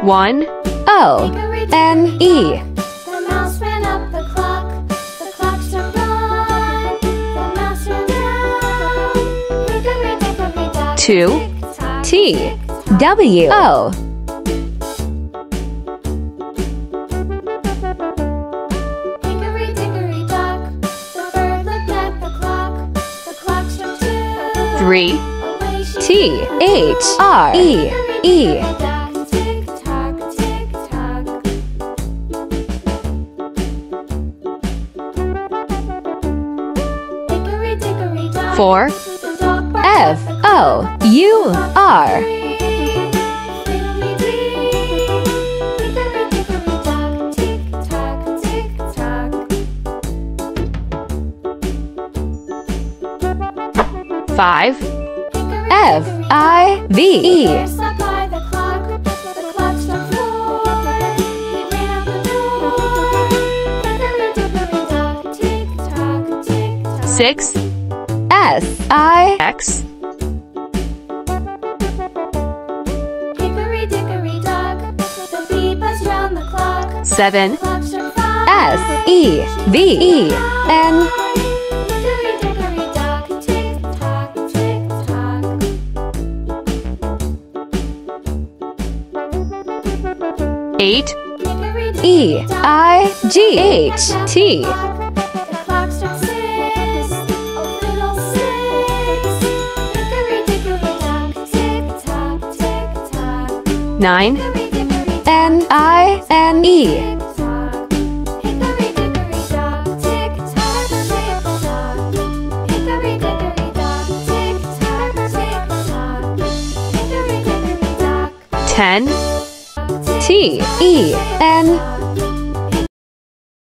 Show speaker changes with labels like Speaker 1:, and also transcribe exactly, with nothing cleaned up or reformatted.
Speaker 1: One.
Speaker 2: O N E.
Speaker 3: The mouse ran up the clock. The clock struck one. The mouse ran down. Hickory dickory dock.
Speaker 1: Two.
Speaker 3: Tick-tock,
Speaker 2: T
Speaker 3: tick-tock.
Speaker 2: W O.
Speaker 3: Hickory dickory dock. The bird looked at the clock. The clock struck two.
Speaker 1: Three.
Speaker 3: Away she
Speaker 2: T
Speaker 3: flew.
Speaker 2: H R E E.
Speaker 3: Tick-tock, tick-tock, tick-tock. Hickory dickory dock.
Speaker 1: Four.
Speaker 3: The dog barked
Speaker 2: F
Speaker 3: at the clock.
Speaker 2: O U R.
Speaker 1: Five.
Speaker 2: F I V E.
Speaker 1: Six.
Speaker 2: S I
Speaker 1: X. Seven.
Speaker 2: S E V E N.
Speaker 1: Eight.
Speaker 2: E I G H T.
Speaker 1: Nine.
Speaker 2: N I N E.
Speaker 1: Ten.
Speaker 2: T E N